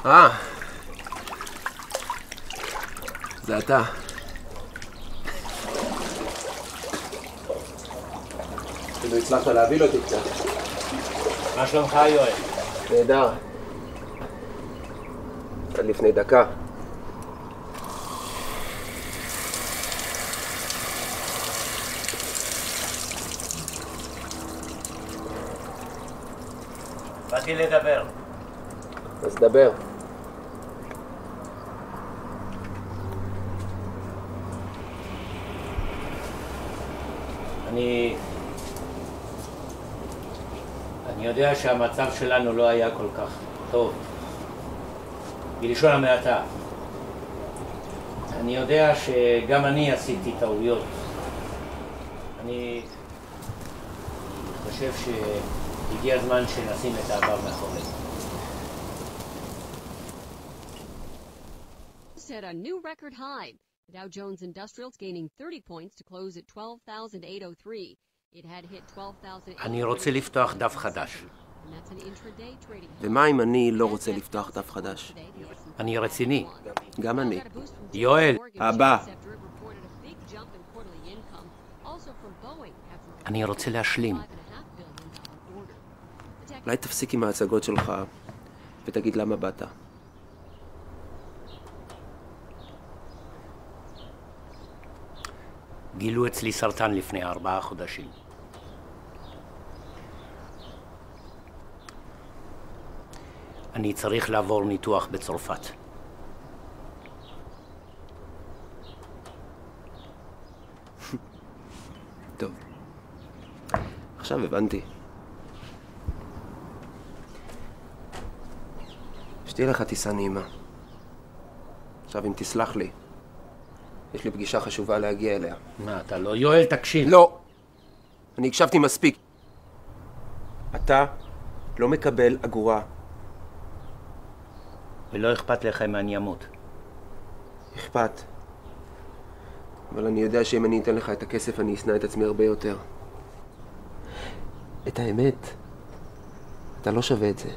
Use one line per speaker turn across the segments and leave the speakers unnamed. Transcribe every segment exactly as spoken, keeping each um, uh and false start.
אה, זה אתה. אפילו הצלחת להביא אותי קצת.
מה שלומך, יואל?
נהדר. עד לפני דקה.
באתי לדבר.
אז דבר.
אני... אני יודע שהמצב שלנו לא היה כל כך טוב. בלשון המעטה. אני יודע שגם אני עשיתי טעויות. אני חושב שהגיע הזמן שנשים את העבר מאחורינו.
Set a new record high. The Dow Jones Industrials gaining thirty points to close at twelve thousand eight hundred three. It had hit twelve thousand.
אני רוצה לפתוח דף חדש.
ומה אם אני לא רוצה לפתוח דף חדש?
אני רציני.
גם אני.
יואל,
הבא.
אני רוצה להשלים.
אולי תפסיק עם ההצגות שלך ותגיד למה באת.
גילו אצלי סרטן לפני ארבעה חודשים. אני צריך לעבור ניתוח בצרפת.
טוב. עכשיו הבנתי. שתהיה לך טיסה נעימה. עכשיו אם תסלח לי, יש לי פגישה חשובה להגיע אליה.
מה, אתה לא? יואל, תקשיב.
לא! אני הקשבתי מספיק. אתה לא מקבל אגורה.
ולא אכפת לך אם אני אמות.
אכפת. אבל אני יודע שאם אני אתן לך את הכסף, אני אשנא את עצמי הרבה יותר. את האמת, אתה לא שווה את זה.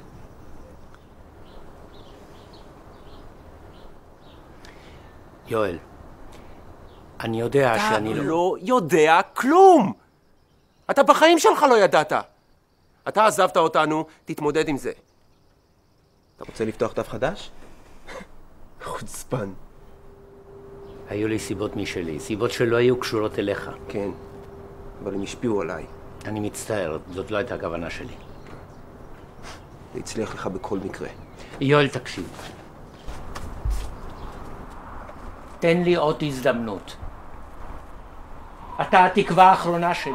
יואל, אני יודע שאני לא...
אתה לא יודע כלום! אתה בחיים שלך לא ידעת. אתה עזבת אותנו, תתמודד עם זה. אתה רוצה לפתוח דף חדש? חוצפן.
היו לי סיבות משלי, סיבות שלא היו קשורות אליך.
כן, אבל הם השפיעו עליי.
אני מצטער, זאת לא הייתה הכוונה שלי.
זה הצליח לך בכל מקרה.
יואל, תקשיב. תן לי עוד הזדמנות. אתה התקווה האחרונה שלי.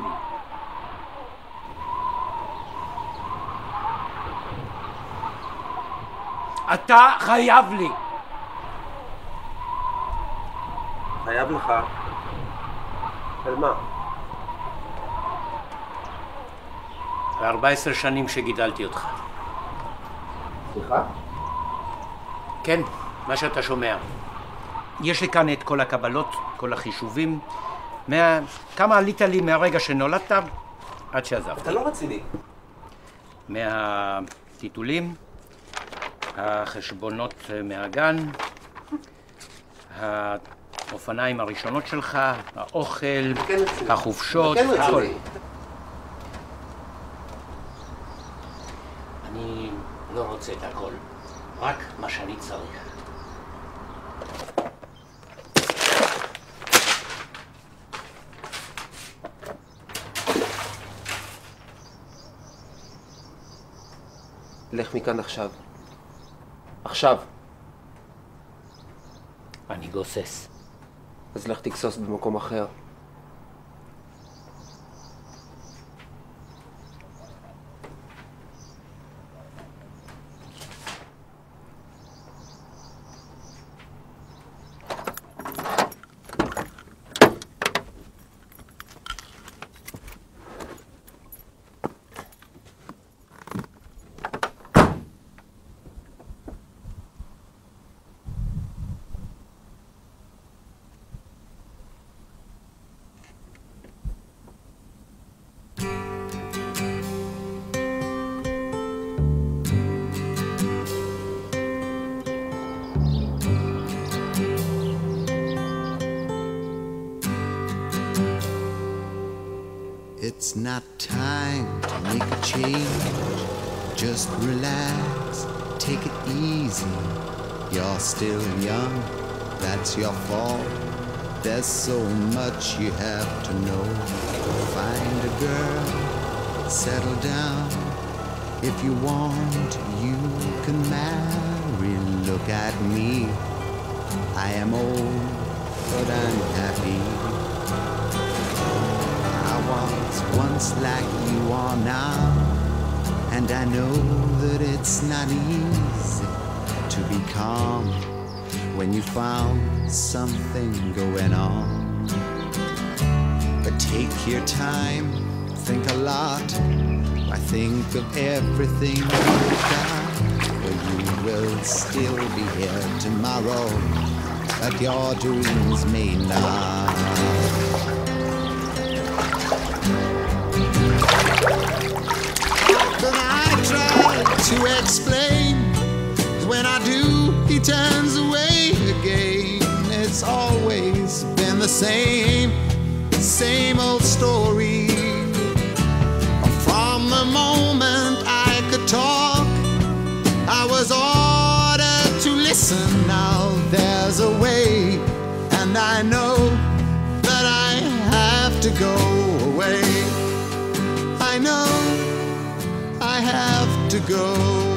אתה חייב לי.
חייב לך? על מה?
ב-ארבע עשרה שנים שגידלתי אותך.
סליחה?
כן, מה שאתה שומע. יש לי כאן את כל הקבלות, כל החישובים. מה... כמה עלית לי מהרגע שנולדת עד שעזבת.
אתה לא רציני.
מהטיטולים, החשבונות מהגן, האופניים הראשונות שלך, האוכל, החופשות, הכל. אני לא רוצה את הכל, רק מה שאני צריך.
לך מכאן עכשיו. עכשיו.
אני גוסס.
אז לך תגסוס במקום אחר.
It's not time to make a change. Just relax, take it easy. You're still young, that's your fault. There's so much you have to know. Find a girl, settle down. If you want, you can marry. Look at me, I am old, but I'm happy. I was once like you are now, and I know that it's not easy to be calm when you found something going on. But take your time, think a lot. I think of everything you've got, for you will still be here tomorrow, but your dreams may not. But I try to explain, when I do, he turns away again. It's always been the same, same old story. From the moment I could talk, I was ordered to listen. Now there's a way, and I know that I have to go away. I know I have to go.